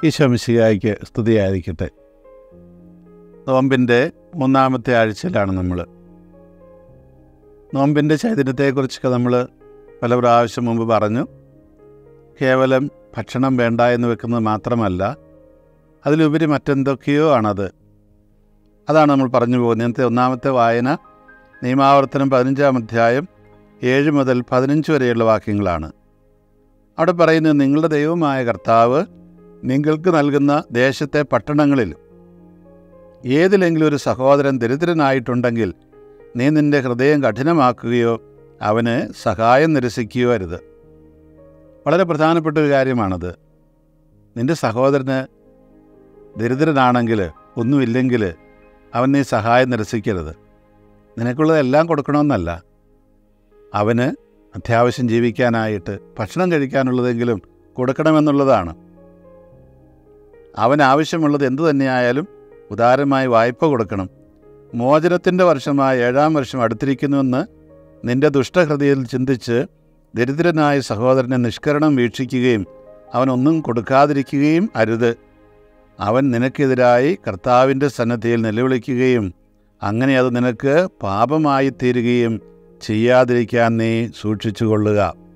ഈശോ മിശിഹായ്ക്ക് സ്തുതിയായിരിക്കട്ടെ. നോമ്പിൻ്റെ 3-ാമത്തെ ആഴ്ചയിലാണ് നമ്മൾ. നോമ്പിൻ്റെ ചൈതന്യത്തെക്കുറിച്ചൊക്കെ നമ്മൾ പല പ്രാവശ്യം മുമ്പ് പറഞ്ഞു. കേവലം ഭക്ഷണം വേണ്ട എന്ന് വെക്കുന്നത് മാത്രമല്ല, അതിലുപരി മറ്റെന്തൊക്കെയോ ആണത്. അതാണ് നമ്മൾ പറഞ്ഞു പോകുന്നത്. ഇന്നത്തെ 1-ാമത്തെ വായന നിയമാവർത്തനം 15-ാം അധ്യായം 7 മുതൽ 15 വരെയുള്ള വാക്യങ്ങളാണ്. അവിടെ പറയുന്നത്, നിങ്ങളുടെ ദൈവമായ കർത്താവ് നിങ്ങൾക്ക് നൽകുന്ന ദേശത്തെ പട്ടണങ്ങളിൽ ഏതിലെങ്കിലും ഒരു സഹോദരൻ ദരിദ്രനായിട്ടുണ്ടെങ്കിൽ നീ നിൻ്റെ ഹൃദയം കഠിനമാക്കുകയോ അവന് സഹായം നിരസിക്കുകയോ അരുത്. വളരെ പ്രധാനപ്പെട്ട ഒരു കാര്യമാണത്. നിൻ്റെ സഹോദരന് ദരിദ്രനാണെങ്കിൽ, ഒന്നുമില്ലെങ്കിൽ അവൻ നീ സഹായം നിരസിക്കരുത്. നിനക്കുള്ളതെല്ലാം കൊടുക്കണമെന്നല്ല, അവന് അത്യാവശ്യം ജീവിക്കാനായിട്ട് ഭക്ഷണം കഴിക്കാനുള്ളതെങ്കിലും കൊടുക്കണമെന്നുള്ളതാണ്. അവനാവശ്യമുള്ളത് എന്തു തന്നെയായാലും ഉദാരമായി വായ്പ കൊടുക്കണം. മോചനത്തിൻ്റെ വർഷമായ 7-ാം വർഷം അടുത്തിരിക്കുന്നുവെന്ന് നിന്റെ ദുഷ്ടഹൃദയത്തിൽ ചിന്തിച്ച് ദരിദ്രനായ സഹോദരനെ നിഷ്കരണം വീക്ഷിക്കുകയും അവനൊന്നും കൊടുക്കാതിരിക്കുകയും അരുത്. അവൻ നിനക്കെതിരായി കർത്താവിൻ്റെ സന്നദ്ധിയിൽ നിലവിളിക്കുകയും അങ്ങനെ അത് നിനക്ക് പാപമായി തീരുകയും ചെയ്യാതിരിക്കാൻ നീ സൂക്ഷിച്ചുകൊള്ളുക.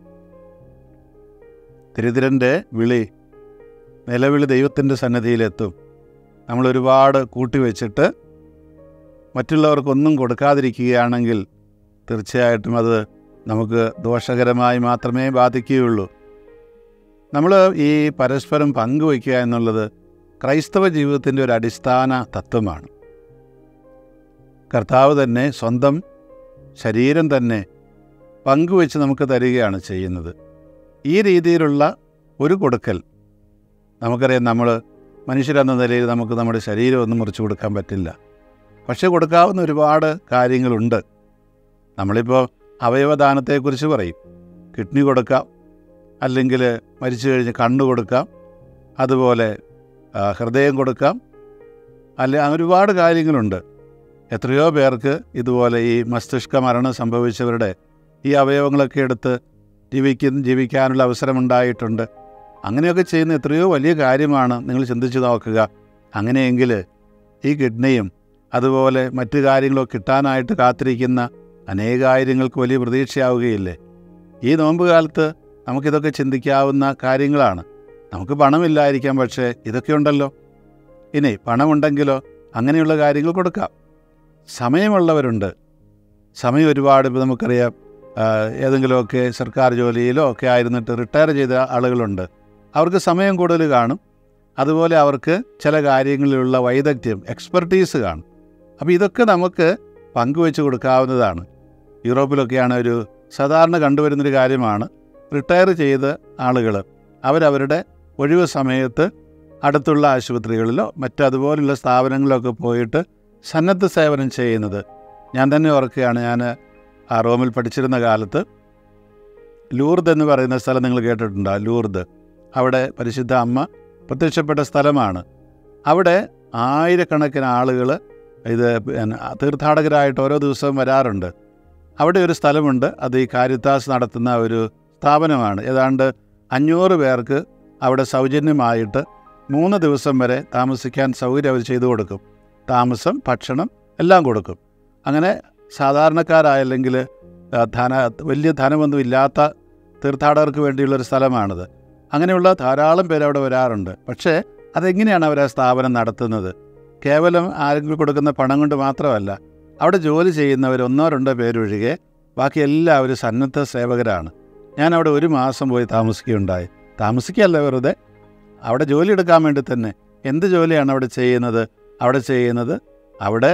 ദരിദ്രൻ്റെ നിലവിളി ദൈവത്തിൻ്റെ സന്നദ്ധിയിലെത്തും. നമ്മൾ ഒരുപാട് കൂട്ടിവെച്ചിട്ട് മറ്റുള്ളവർക്കൊന്നും കൊടുക്കാതിരിക്കുകയാണെങ്കിൽ തീർച്ചയായിട്ടും അത് നമുക്ക് ദോഷകരമായി മാത്രമേ ബാധിക്കുകയുള്ളൂ. നമ്മൾ ഈ പരസ്പരം പങ്കുവയ്ക്കുക എന്നുള്ളത് ക്രൈസ്തവ ജീവിതത്തിൻ്റെ ഒരു അടിസ്ഥാന തത്വമാണ്. കർത്താവ് തന്നെ സ്വന്തം ശരീരം തന്നെ പങ്കുവെച്ച് നമുക്ക് തരികയാണ് ചെയ്യുന്നത്. ഈ രീതിയിലുള്ള ഒരു കൊടുക്കൽ, നമുക്കറിയാം, നമ്മൾ മനുഷ്യരെന്ന നിലയിൽ നമുക്ക് നമ്മുടെ ശരീരം ഒന്നും മുറിച്ച് കൊടുക്കാൻ പറ്റില്ല. പക്ഷേ കൊടുക്കാവുന്ന ഒരുപാട് കാര്യങ്ങളുണ്ട്. നമ്മളിപ്പോൾ അവയവദാനത്തെക്കുറിച്ച് പറയും. കിഡ്നി കൊടുക്കാം, അല്ലെങ്കിൽ മരിച്ചു കഴിഞ്ഞ് കണ്ണ് കൊടുക്കാം, അതുപോലെ ഹൃദയം കൊടുക്കാം, അങ്ങനെ ഒരുപാട് കാര്യങ്ങളുണ്ട്. എത്രയോ പേർക്ക് ഇതുപോലെ ഈ മസ്തിഷ്ക മരണം സംഭവിച്ചവരുടെ ഈ അവയവങ്ങളൊക്കെ എടുത്ത് ജീവിക്കാനുള്ള അവസരമുണ്ടായിട്ടുണ്ട്. അങ്ങനെയൊക്കെ ചെയ്യുന്ന എത്രയോ വലിയ കാര്യമാണ്. നിങ്ങൾ ചിന്തിച്ച് നോക്കുക. അങ്ങനെയെങ്കിൽ ഈ കിഡ്നിയും അതുപോലെ മറ്റു കാര്യങ്ങളൊക്കെ കിട്ടാനായിട്ട് കാത്തിരിക്കുന്ന അനേകായിരങ്ങൾക്ക് വലിയ പ്രതീക്ഷയാവുകയില്ലേ? ഈ നോമ്പ് കാലത്ത് നമുക്കിതൊക്കെ ചിന്തിക്കാവുന്ന കാര്യങ്ങളാണ്. നമുക്ക് പണമില്ലായിരിക്കാം, പക്ഷേ ഇതൊക്കെ ഉണ്ടല്ലോ. ഇനി പണമുണ്ടെങ്കിലോ അങ്ങനെയുള്ള കാര്യങ്ങൾ കൊടുക്കാം. സമയമുള്ളവരുണ്ട്. സമയം ഒരുപാട്, ഇപ്പോൾ നമുക്കറിയാം, ഏതെങ്കിലുമൊക്കെ സർക്കാർ ജോലിയിലോ ഒക്കെ ആയിരുന്നിട്ട് റിട്ടയർ ചെയ്ത ആളുകളുണ്ട്. അവർക്ക് സമയം കൂടുതൽ കാണും. അതുപോലെ അവർക്ക് ചില കാര്യങ്ങളിലുള്ള വൈദഗ്ധ്യം, എക്സ്പെർട്ടീസ് കാണും. അപ്പോൾ ഇതൊക്കെ നമുക്ക് പങ്കുവെച്ച് കൊടുക്കാവുന്നതാണ്. യൂറോപ്പിലൊക്കെയാണ് ഒരു സാധാരണ കണ്ടുവരുന്നൊരു കാര്യമാണ്. റിട്ടയർ ചെയ്ത ആളുകൾ അവരവരുടെ ഒഴിവ് സമയത്ത് അടുത്തുള്ള ആശുപത്രികളിലോ മറ്റതുപോലുള്ള സ്ഥാപനങ്ങളിലൊക്കെ പോയിട്ട് സന്നദ്ധ സേവനം ചെയ്യുന്നത് ഞാൻ തന്നെ ഓർക്കുകയാണ്. ഞാൻ റോമിൽ പഠിച്ചിരുന്ന കാലത്ത് ലൂർദ് എന്ന് പറയുന്ന സ്ഥലം നിങ്ങൾ കേട്ടിട്ടുണ്ടോ? ലൂർദ്, അവിടെ പരിശുദ്ധ അമ്മ പ്രത്യക്ഷപ്പെട്ട സ്ഥലമാണ്. അവിടെ ആയിരക്കണക്കിന് ആളുകൾ തീർത്ഥാടകരായിട്ട് ഓരോ ദിവസവും വരാറുണ്ട്. അവിടെ ഒരു സ്ഥലമുണ്ട്. അത് ഈ കാരിത്താസ് നടത്തുന്ന ഒരു സ്ഥാപനമാണ്. ഏതാണ്ട് 500 പേർക്ക് അവിടെ സൗജന്യമായിട്ട് 3 ദിവസം വരെ താമസിക്കാൻ സൗകര്യം അവർ ചെയ്തു കൊടുക്കും. താമസം, ഭക്ഷണം എല്ലാം കൊടുക്കും. അങ്ങനെ സാധാരണക്കാരായല്ലെങ്കിൽ വലിയ ധനമൊന്നും ഇല്ലാത്ത തീർത്ഥാടകർക്ക് വേണ്ടിയുള്ളൊരു സ്ഥലമാണിത്. അങ്ങനെയുള്ള ധാരാളം പേര് അവിടെ വരാറുണ്ട്. പക്ഷേ അതെങ്ങനെയാണ് അവർ ആ സ്ഥാപനം നടത്തുന്നത്? കേവലം ആരെങ്കിലും കൊടുക്കുന്ന പണം കൊണ്ട് മാത്രമല്ല. അവിടെ ജോലി ചെയ്യുന്നവർ 1-2 പേരൊഴികെ ബാക്കി എല്ലാവരും സന്നദ്ധ സേവകരാണ്. ഞാൻ അവിടെ 1 മാസം പോയി താമസിക്കുകയുണ്ടായി. താമസിക്കുകയല്ല, വെറുതെ അവിടെ ജോലി എടുക്കാൻ വേണ്ടി തന്നെ. എന്ത് ജോലിയാണ് അവിടെ ചെയ്യുന്നത്? അവിടെ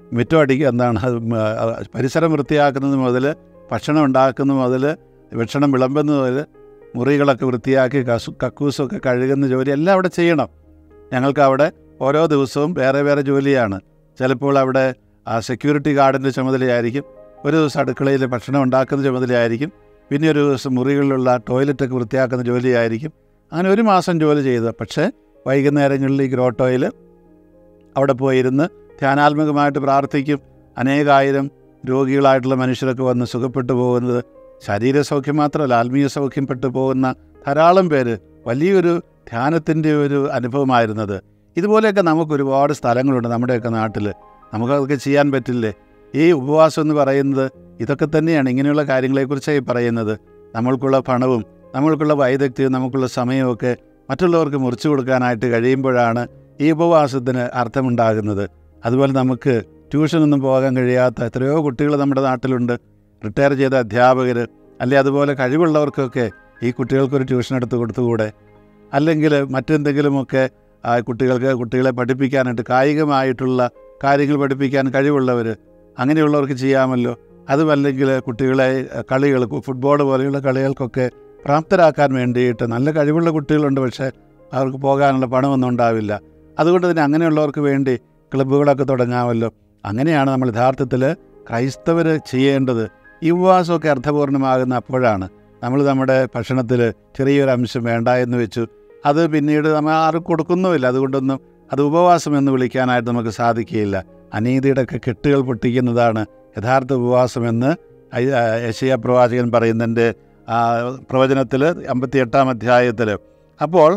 പരിസരം വൃത്തിയാക്കുന്നത് മുതൽ, ഭക്ഷണം ഉണ്ടാക്കുന്നത് മുതൽ, ഭക്ഷണം വിളമ്പുന്നത് മുതൽ, മുറികളൊക്കെ വൃത്തിയാക്കി കക്കൂസൊക്കെ കഴുകുന്ന ജോലി എല്ലാം അവിടെ ചെയ്യണം. ഞങ്ങൾക്ക് അവിടെ ഓരോ ദിവസവും വേറെ വേറെ ജോലിയാണ്. ചിലപ്പോൾ അവിടെ സെക്യൂരിറ്റി ഗാർഡിൻ്റെ ചുമതലയായിരിക്കും, ഒരു ദിവസം അടുക്കളയിൽ ഭക്ഷണം ഉണ്ടാക്കുന്ന ചുമതലയായിരിക്കും, പിന്നെ ഒരു ദിവസം മുറികളിലുള്ള ടോയ്ലറ്റൊക്കെ വൃത്തിയാക്കുന്ന ജോലിയായിരിക്കും. അങ്ങനെ 1 മാസം ജോലി ചെയ്ത്, പക്ഷേ വൈകുന്നേരങ്ങളിൽ ഈ ഗ്രോട്ടോയിൽ അവിടെ പോയിരുന്ന് ധ്യാനാത്മകമായിട്ട് പ്രാർത്ഥിക്കും. അനേകായിരം രോഗികളായിട്ടുള്ള മനുഷ്യരൊക്കെ വന്ന് സുഖപ്പെട്ടു പോകുന്നത്, ശരീരസൗഖ്യം മാത്രമല്ല ആത്മീയ സൗഖ്യം പെട്ടു പോകുന്ന ധാരാളം പേര്, വലിയൊരു ധ്യാനത്തിൻ്റെ ഒരു അനുഭവമായിരുന്നത്. ഇതുപോലെയൊക്കെ നമുക്ക് ഒരുപാട് സ്ഥലങ്ങളുണ്ട് നമ്മുടെയൊക്കെ നാട്ടിൽ. നമുക്കതൊക്കെ ചെയ്യാൻ പറ്റില്ലേ? ഈ ഉപവാസം എന്ന് പറയുന്നത് ഇതൊക്കെ തന്നെയാണ്. ഇങ്ങനെയുള്ള കാര്യങ്ങളെക്കുറിച്ചായി പറയുന്നത്. നമ്മൾക്കുള്ള പണവും നമ്മൾക്കുള്ള വൈദഗ്ധ്യവും നമുക്കുള്ള സമയമൊക്കെ മറ്റുള്ളവർക്ക് മുറിച്ചു കൊടുക്കാനായിട്ട് കഴിയുമ്പോഴാണ് ഈ ഉപവാസത്തിന് അർത്ഥമുണ്ടാകുന്നത്. അതുപോലെ നമുക്ക് ട്യൂഷനൊന്നും പോകാൻ കഴിയാത്ത എത്രയോ കുട്ടികൾ നമ്മുടെ നാട്ടിലുണ്ട്. റിട്ടയർ ചെയ്ത അധ്യാപകർ, അല്ലെ അതുപോലെ കഴിവുള്ളവർക്കൊക്കെ ഈ കുട്ടികൾക്കൊരു ട്യൂഷൻ എടുത്ത് കൊടുത്തുകൂടെ? അല്ലെങ്കിൽ മറ്റെന്തെങ്കിലുമൊക്കെ കുട്ടികളെ പഠിപ്പിക്കാനായിട്ട് കായികമായിട്ടുള്ള കാര്യങ്ങൾ പഠിപ്പിക്കാൻ കഴിവുള്ളവർ, അങ്ങനെയുള്ളവർക്ക് ചെയ്യാമല്ലോ. അതുമല്ലെങ്കിൽ കുട്ടികളെ കളികൾ, ഫുട്ബോൾ പോലെയുള്ള കളികൾക്കൊക്കെ പ്രാപ്തരാക്കാൻ വേണ്ടിയിട്ട് നല്ല കഴിവുള്ള കുട്ടികളുണ്ട്, പക്ഷേ അവർക്ക് പോകാനുള്ള പണമൊന്നും ഉണ്ടാവില്ല. അതുകൊണ്ട് തന്നെ അങ്ങനെയുള്ളവർക്ക് വേണ്ടി ക്ലബ്ബുകളൊക്കെ തുടങ്ങാമല്ലോ. അങ്ങനെയാണ് നമ്മൾ യഥാർത്ഥത്തിൽ ക്രൈസ്തവർ ചെയ്യേണ്ടത്. ഈ ഉപവാസമൊക്കെ അർത്ഥപൂർണ്ണമാകുന്ന അപ്പോഴാണ്. നമ്മൾ നമ്മുടെ ഭക്ഷണത്തിൽ ചെറിയൊരു അംശം വേണ്ട എന്ന് വെച്ചു, അത് പിന്നീട് നമ്മൾ ആരും കൊടുക്കുന്നുമില്ല. അതുകൊണ്ടൊന്നും അത് ഉപവാസം എന്ന് വിളിക്കാനായിട്ട് നമുക്ക് സാധിക്കുകയില്ല. അനീതിയുടെയൊക്കെ കെട്ടുകൾ പൊട്ടിക്കുന്നതാണ് യഥാർത്ഥ ഉപവാസമെന്ന് യെശയ്യാ പ്രവാചകൻ പറയുന്നതിൻ്റെ പ്രവചനത്തിൽ 58-ാം അധ്യായത്തിൽ. അപ്പോൾ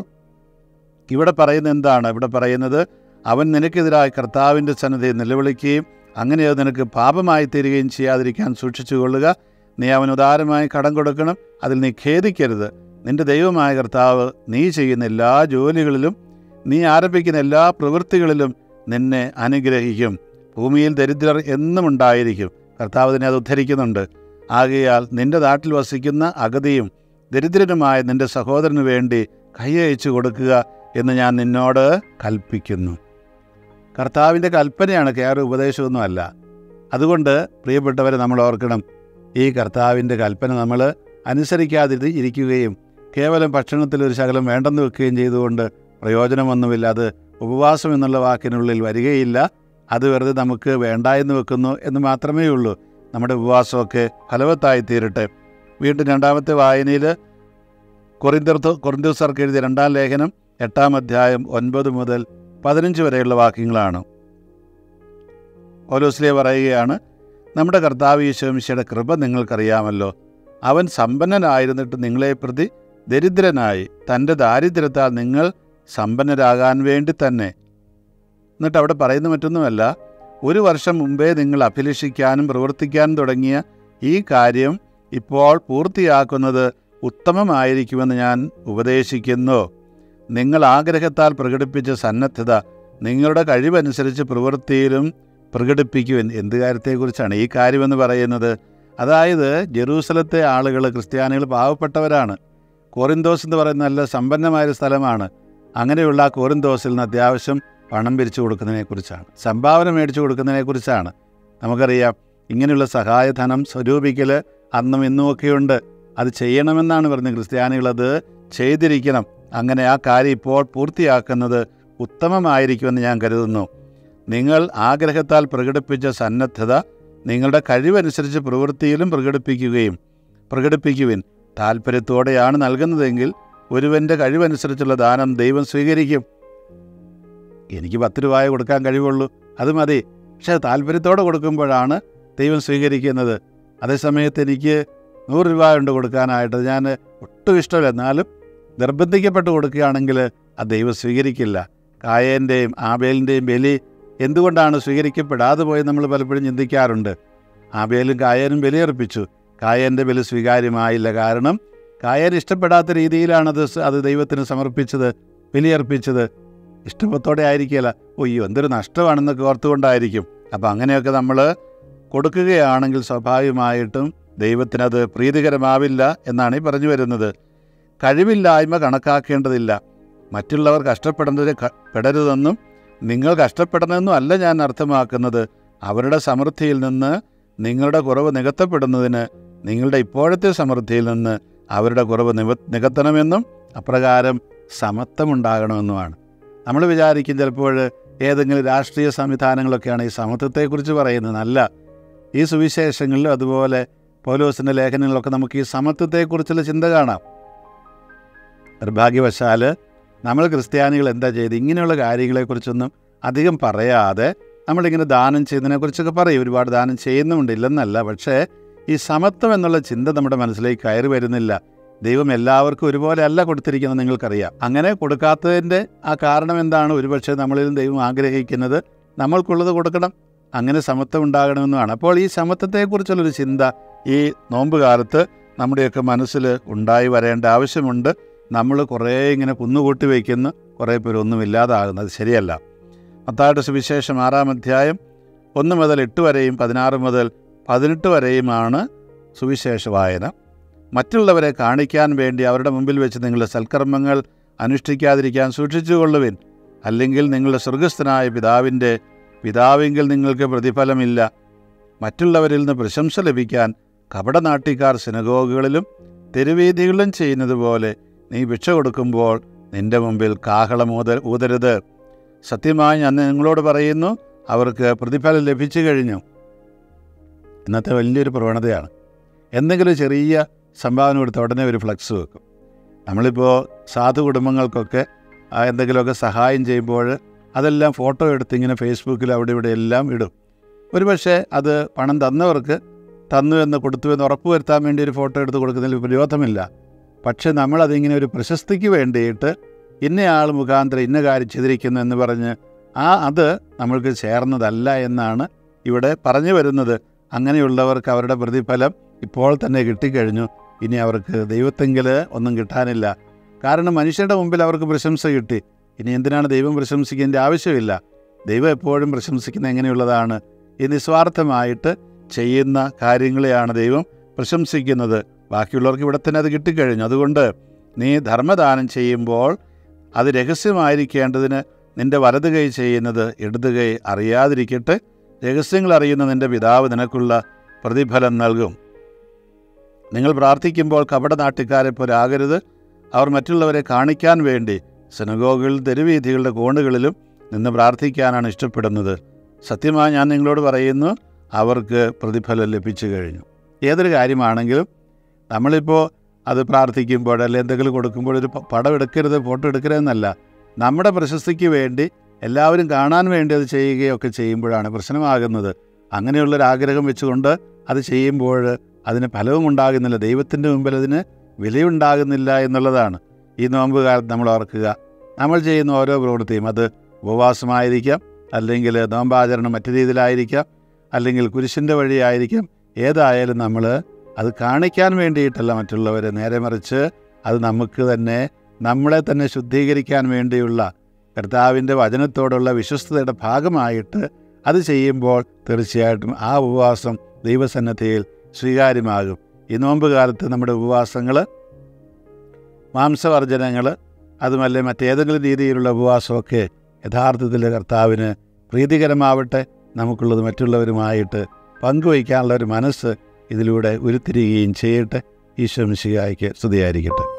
ഇവിടെ പറയുന്നത് എന്താണ്? ഇവിടെ പറയുന്നത്, അവൻ നിനക്കെതിരായി കർത്താവിൻ്റെ സന്നിധിയിൽ നിലവിളിക്കുകയും അങ്ങനെ അത് നിനക്ക് പാപമായി തീരുകയും ചെയ്യാതിരിക്കാൻ സൂക്ഷിച്ചു കൊള്ളുക. നീ അവന് ഉദാരമായി കടം കൊടുക്കണം, അതിൽ നീ ഖേദിക്കരുത്. നിന്റെ ദൈവമായ കർത്താവ് നീ ചെയ്യുന്ന എല്ലാ ജോലികളിലും നീ ആരംഭിക്കുന്ന എല്ലാ പ്രവൃത്തികളിലും നിന്നെ അനുഗ്രഹിക്കും. ഭൂമിയിൽ ദരിദ്രർ എന്നും ഉണ്ടായിരിക്കും. കർത്താവ് തന്നെ അത് ഉദ്ധരിക്കുന്നുണ്ട്. ആകയാൽ നിന്റെ നാട്ടിൽ വസിക്കുന്ന അഗതിയും ദരിദ്രനുമായ നിന്റെ സഹോദരന് വേണ്ടി കൈയയച്ചു കൊടുക്കുക എന്ന് ഞാൻ നിന്നോട് കൽപ്പിക്കുന്നു. കർത്താവിൻ്റെ കൽപ്പനയാണ്, കേവലം ഉപദേശമൊന്നുമല്ല. അതുകൊണ്ട് പ്രിയപ്പെട്ടവരെ, നമ്മൾ ഓർക്കണം, ഈ കർത്താവിൻ്റെ കൽപ്പന നമ്മൾ അനുസരിക്കാതെ ഇരിക്കുകയും കേവലം ഭക്ഷണത്തിൽ ഒരു ശകലം വേണ്ടെന്ന് വെക്കുകയും ചെയ്തുകൊണ്ട് പ്രയോജനമൊന്നുമില്ല. അത് ഉപവാസം എന്നുള്ള വാക്കിനുള്ളിൽ വരികയില്ല. അത് വെറുതെ നമുക്ക് വേണ്ട എന്ന് വെക്കുന്നു എന്ന് മാത്രമേ ഉള്ളൂ. നമ്മുടെ ഉപവാസമൊക്കെ ഫലവത്തായി തീരട്ടെ. വീണ്ടും രണ്ടാമത്തെ വായനയിൽ കൊറിന്ത്യർക്ക് എഴുതിയ 2-ാം ലേഖനം 8-ാം അധ്യായം 9 മുതൽ 15 വരെയുള്ള വാക്യങ്ങളാണ്. പൗലോസ്ലീഹ പറയുകയാണ്, നമ്മുടെ കർത്താവ് യേശു മിശിഹായുടെ കൃപ നിങ്ങൾക്കറിയാമല്ലോ. അവൻ സമ്പന്നനായിരുന്നിട്ട് നിങ്ങളെ പ്രതി ദരിദ്രനായി, തൻ്റെ ദാരിദ്ര്യത്താൽ നിങ്ങൾ സമ്പന്നരാകാൻ വേണ്ടി തന്നെ. എന്നിട്ട് അവിടെ പറയുന്ന മറ്റൊന്നുമല്ല, 1 വർഷം മുമ്പേ നിങ്ങൾ അഭിലഷിക്കാനും പ്രവർത്തിക്കാനും തുടങ്ങിയ ഈ കാര്യം ഇപ്പോൾ പൂർത്തിയാക്കുന്നത് ഉത്തമമായിരിക്കുമെന്ന് ഞാൻ ഉപദേശിക്കുന്നു. നിങ്ങൾ ആഗ്രഹത്താൽ പ്രകടിപ്പിച്ച സന്നദ്ധത നിങ്ങളുടെ കഴിവനുസരിച്ച് പ്രവൃത്തിയിലും പ്രകടിപ്പിക്കുവാൻ. എന്ത് കാര്യത്തെക്കുറിച്ചാണ് ഈ കാര്യമെന്ന് പറയുന്നത്? അതായത് ജെറൂസലത്തെ ആളുകൾ, ക്രിസ്ത്യാനികൾ പാവപ്പെട്ടവരാണ്. കോറിന്തോസ് എന്ന് പറയുന്ന നല്ല സമ്പന്നമായൊരു സ്ഥലമാണ്. അങ്ങനെയുള്ള കോറിന്തോസിൽ നിന്ന് അത്യാവശ്യം പണം പിരിച്ചു കൊടുക്കുന്നതിനെക്കുറിച്ചാണ്, സംഭാവന മേടിച്ചു കൊടുക്കുന്നതിനെക്കുറിച്ചാണ്. നമുക്കറിയാം, ഇങ്ങനെയുള്ള സഹായധനം സ്വരൂപിക്കൽ അന്നും ഇന്നുമൊക്കെയുണ്ട്. അത് ചെയ്യണമെന്നാണ് പറഞ്ഞത്. ക്രിസ്ത്യാനികളത് ചെയ്തിരിക്കണം. അങ്ങനെ ആ കാര്യം ഇപ്പോൾ പൂർത്തിയാക്കുന്നത് ഉത്തമമായിരിക്കുമെന്ന് ഞാൻ കരുതുന്നു. നിങ്ങൾ ആഗ്രഹത്താൽ പ്രകടിപ്പിച്ച സന്നദ്ധത നിങ്ങളുടെ കഴിവനുസരിച്ച് പ്രവൃത്തിയിലും പ്രകടിപ്പിക്കുവിൻ. താല്പര്യത്തോടെയാണ് നൽകുന്നതെങ്കിൽ ഒരുവൻ്റെ കഴിവനുസരിച്ചുള്ള ദാനം ദൈവം സ്വീകരിക്കും. എനിക്ക് 10 രൂപ കൊടുക്കാൻ കഴിവുള്ളൂ, അത് മതി. പക്ഷേ താല്പര്യത്തോടെ കൊടുക്കുമ്പോഴാണ് ദൈവം സ്വീകരിക്കുന്നത്. അതേസമയത്ത് എനിക്ക് 100 രൂപ കൊണ്ട് കൊടുക്കാനായിട്ട് ഞാൻ ഒട്ടും ഇഷ്ടമില്ല, എന്നാലും നിർബന്ധിക്കപ്പെട്ട് കൊടുക്കുകയാണെങ്കിൽ അത് ദൈവം സ്വീകരിക്കില്ല. കായേൻ്റെയും ആബേലിൻ്റെയും ബലി എന്തുകൊണ്ടാണ് സ്വീകരിക്കപ്പെടാതെ പോയി നമ്മൾ പലപ്പോഴും ചിന്തിക്കാറുണ്ട്. ആബേലും കായേനും ബലിയർപ്പിച്ചു, കായേൻ്റെ ബലി സ്വീകാര്യമായില്ല. കാരണം കായേൻ ഇഷ്ടപ്പെടാത്ത രീതിയിലാണത് അത് ദൈവത്തിന് സമർപ്പിച്ചത്, ബലിയർപ്പിച്ചത്. ഇഷ്ടത്തോടെ ആയിരിക്കില്ല, ഒയ്യോ എന്തൊരു നഷ്ടമാണെന്നൊക്കെ ഓർത്തുകൊണ്ടായിരിക്കും. അപ്പം അങ്ങനെയൊക്കെ നമ്മൾ കൊടുക്കുകയാണെങ്കിൽ സ്വാഭാവികമായിട്ടും ദൈവത്തിനത് പ്രീതികരമാവില്ല എന്നാണ് ഈ പറഞ്ഞു വരുന്നത്. കഴിവില്ലായ്മ കണക്കാക്കേണ്ടതില്ല. മറ്റുള്ളവർ കഷ്ടപ്പെടരുതെന്നും നിങ്ങൾ കഷ്ടപ്പെടണമെന്നും അല്ല ഞാൻ അർത്ഥമാക്കുന്നത്. അവരുടെ സമൃദ്ധിയിൽ നിന്ന് നിങ്ങളുടെ കുറവ് നികത്തപ്പെടുന്നതിന് നിങ്ങളുടെ ഇപ്പോഴത്തെ സമൃദ്ധിയിൽ നിന്ന് അവരുടെ കുറവ് നികത്തണമെന്നും അപ്രകാരം സമത്വമുണ്ടാകണമെന്നുമാണ്. നമ്മൾ വിചാരിക്കും ചിലപ്പോൾ ഏതെങ്കിലും രാഷ്ട്രീയ സംവിധാനങ്ങളൊക്കെയാണ് ഈ സമത്വത്തെക്കുറിച്ച് പറയുന്നത്. അല്ല, ഈ സുവിശേഷങ്ങളിലും അതുപോലെ പൗലോസിൻ്റെ ലേഖനങ്ങളിലൊക്കെ നമുക്ക് ഈ സമത്വത്തെക്കുറിച്ചുള്ള ചിന്ത കാണാം. നിർഭാഗ്യവശാൽ നമ്മൾ ക്രിസ്ത്യാനികൾ എന്താ ചെയ്ത് ഇങ്ങനെയുള്ള കാര്യങ്ങളെക്കുറിച്ചൊന്നും അധികം പറയാതെ നമ്മളിങ്ങനെ ദാനം ചെയ്യുന്നതിനെക്കുറിച്ചൊക്കെ പറയും. ഒരുപാട് ദാനം ചെയ്യുന്നുമുണ്ട്, ഇല്ലെന്നല്ല. പക്ഷേ ഈ സമത്വം എന്നുള്ള ചിന്ത നമ്മുടെ മനസ്സിലേക്ക് കയറി വരുന്നില്ല. ദൈവം എല്ലാവർക്കും ഒരുപോലെ അല്ല കൊടുത്തിരിക്കുന്നത് നിങ്ങൾക്കറിയാം. അങ്ങനെ കൊടുക്കാത്തതിൻ്റെ ആ കാരണം എന്താണ്? ഒരുപക്ഷെ നമ്മളിലും ദൈവം ആഗ്രഹിക്കുന്നത് നമ്മൾക്കുള്ളത് കൊടുക്കണം, അങ്ങനെ സമത്വം ഉണ്ടാകണമെന്നുമാണ്. അപ്പോൾ ഈ സമത്വത്തെക്കുറിച്ചുള്ളൊരു ചിന്ത ഈ നോമ്പ് കാലത്ത് നമ്മുടെയൊക്കെ മനസ്സിൽ ഉണ്ടായി വരേണ്ട ആവശ്യമുണ്ട്. നമ്മൾ കുറേ ഇങ്ങനെ കുന്നുകൂട്ടി വയ്ക്കുന്ന കുറേ പേരൊന്നുമില്ലാതാകുന്നത് ശരിയല്ല. മത്തായിയുടെ സുവിശേഷം 6-ാം അധ്യായം 1 മുതൽ 8 വരെയും 16 മുതൽ 18 വരെയുമാണ് സുവിശേഷ വായന. മറ്റുള്ളവരെ കാണിക്കാൻ വേണ്ടി അവരുടെ മുമ്പിൽ വെച്ച് നിങ്ങളുടെ സൽക്കർമ്മങ്ങൾ അനുഷ്ഠിക്കാതിരിക്കാൻ സൂക്ഷിച്ചുകൊള്ളുവിൻ. അല്ലെങ്കിൽ നിങ്ങളുടെ സ്വർഗസ്ഥനായ പിതാവിങ്കിൽ നിങ്ങൾക്ക് പ്രതിഫലമില്ല. മറ്റുള്ളവരിൽ നിന്ന് പ്രശംസ ലഭിക്കാൻ കപടനാട്ടിക്കാർ സിനഗോഗുകളിലും തെരുവീഥികളിലും ചെയ്യുന്നത് പോലെ നീ ഭിക്ഷ കൊടുക്കുമ്പോൾ നിന്റെ മുമ്പിൽ കാഹളം ഊതരുത്. സത്യമായി ഞാൻ നിങ്ങളോട് പറയുന്നു, അവർക്ക് പ്രതിഫലം ലഭിച്ചു കഴിഞ്ഞു. ഇന്നത്തെ വലിയൊരു പ്രവണതയാണ്. എന്തെങ്കിലും ചെറിയ സംഭാവന കൊടുത്ത ഉടനെ ഒരു ഫ്ലക്സ് വെക്കും. നമ്മളിപ്പോൾ സാധു കുടുംബങ്ങൾക്കൊക്കെ എന്തെങ്കിലുമൊക്കെ സഹായം ചെയ്യുമ്പോൾ അതെല്ലാം ഫോട്ടോ എടുത്ത് ഇങ്ങനെ ഫേസ്ബുക്കിൽ അവിടെ ഇവിടെ എല്ലാം ഇടും. ഒരുപക്ഷെ അത് പണം തന്നവർക്ക് തന്നു എന്ന് കൊടുത്തു എന്ന് ഉറപ്പ് വരുത്താൻ വേണ്ടി ഒരു ഫോട്ടോ എടുത്ത് കൊടുക്കുന്നതിൽ വിരോധമില്ല. പക്ഷെ നമ്മളതിങ്ങനെ ഒരു പ്രശസ്തിക്ക് വേണ്ടിയിട്ട് ഇന്നയാൾ മുഖാന്തരം ഇന്ന കാര്യം ചെയ്തിരിക്കുന്നു എന്ന് പറഞ്ഞ് അത് നമ്മൾക്ക് ചേർന്നതല്ല എന്നാണ് ഇവിടെ പറഞ്ഞു വരുന്നത്. അങ്ങനെയുള്ളവർക്ക് അവരുടെ പ്രതിഫലം ഇപ്പോൾ തന്നെ കിട്ടിക്കഴിഞ്ഞു. ഇനി അവർക്ക് ദൈവത്തെങ്കിൽ ഒന്നും കിട്ടാനില്ല. കാരണം മനുഷ്യരുടെ മുമ്പിൽ അവർക്ക് പ്രശംസ കിട്ടി. ഇനി എന്തിനാണ് ദൈവം പ്രശംസിക്കേണ്ട ആവശ്യമില്ല. ദൈവം എപ്പോഴും പ്രശംസിക്കുന്ന എങ്ങനെയുള്ളതാണ്? ഈ നിസ്വാർത്ഥമായിട്ട് ചെയ്യുന്ന കാര്യങ്ങളെയാണ് ദൈവം പ്രശംസിക്കുന്നത്. ബാക്കിയുള്ളവർക്ക് ഇവിടെ തന്നെ അത് കിട്ടിക്കഴിഞ്ഞു. അതുകൊണ്ട് നീ ധർമ്മദാനം ചെയ്യുമ്പോൾ അത് രഹസ്യമായിരിക്കേണ്ടതിന് നിൻ്റെ വലത് കൈ ചെയ്യുന്നത് ഇടത് കൈ അറിയാതിരിക്കട്ടെ. രഹസ്യങ്ങൾ അറിയുന്ന നിൻ്റെ പിതാവ് നിനക്കുള്ള പ്രതിഫലം നൽകും. നിങ്ങൾ പ്രാർത്ഥിക്കുമ്പോൾ കപടനാട്ടിക്കാരെ പോലെ ആകരുത്. അവർ മറ്റുള്ളവരെ കാണിക്കാൻ വേണ്ടി സിനഗോഗുകളിൽ തെരുവീഥികളുടെ കോണുകളിലും നിന്ന് പ്രാർത്ഥിക്കാനാണ് ഇഷ്ടപ്പെടുന്നത്. സത്യമായി ഞാൻ നിങ്ങളോട് പറയുന്നു, അവർക്ക് പ്രതിഫലം ലഭിച്ചു കഴിഞ്ഞു. ഏതൊരു കാര്യമാണെങ്കിലും നമ്മളിപ്പോൾ അത് പ്രാർത്ഥിക്കുമ്പോൾ അല്ലെങ്കിൽ എന്തെങ്കിലും കൊടുക്കുമ്പോൾ ഒരു പടം എടുക്കരുത്, ഫോട്ടോ എടുക്കരുതെന്നല്ല. നമ്മുടെ പ്രശസ്തിക്ക് വേണ്ടി എല്ലാവരും കാണാൻ വേണ്ടി അത് ചെയ്യുകയൊക്കെ ചെയ്യുമ്പോഴാണ് പ്രശ്നമാകുന്നത്. അങ്ങനെയുള്ളൊരാഗ്രഹം വെച്ചുകൊണ്ട് അത് ചെയ്യുമ്പോൾ അതിന് ഫലവും ഉണ്ടാകുന്നില്ല, ദൈവത്തിൻ്റെ മുമ്പിൽ അതിന് വിലയുണ്ടാകുന്നില്ല എന്നുള്ളതാണ്. ഈ നോമ്പ് കാലത്ത് നമ്മൾ ഓർക്കുക, നമ്മൾ ചെയ്യുന്ന ഓരോ പ്രവൃത്തിയും അത് ഉപവാസമായിരിക്കാം, അല്ലെങ്കിൽ നോമ്പാചരണം മറ്റു രീതിയിലായിരിക്കാം, അല്ലെങ്കിൽ കുരിശിൻ്റെ വഴിയായിരിക്കാം. ഏതായാലും നമ്മൾ അത് കാണിക്കാൻ വേണ്ടിയിട്ടല്ല മറ്റുള്ളവരെ, നേരെ മറിച്ച് അത് നമുക്ക് തന്നെ നമ്മളെ തന്നെ ശുദ്ധീകരിക്കാൻ വേണ്ടിയുള്ള കർത്താവിൻ്റെ വചനത്തോടുള്ള വിശ്വസ്തതയുടെ ഭാഗമായിട്ട് അത് ചെയ്യുമ്പോൾ തീർച്ചയായിട്ടും ആ ഉപവാസം ദൈവസന്നിധിയിൽ സ്വീകാര്യമാകും. ഈ നോമ്പ് കാലത്ത് നമ്മുടെ ഉപവാസങ്ങൾ, മാംസവർജനങ്ങൾ, അതുമല്ല മറ്റേതെങ്കിലും രീതിയിലുള്ള ഉപവാസമൊക്കെ യഥാർത്ഥത്തിൽ കർത്താവിന് പ്രീതികരമാവട്ടെ. നമുക്കുള്ളത് മറ്റുള്ളവരുമായിട്ട് പങ്കുവയ്ക്കാനുള്ള ഒരു മനസ്സ് ഇതിലൂടെ ഉരുത്തിരിയുകയും ചെയ്യട്ടെ. ഈശോ മിശിഹായ്ക്ക് സ്തുതിയായിരിക്കട്ടെ.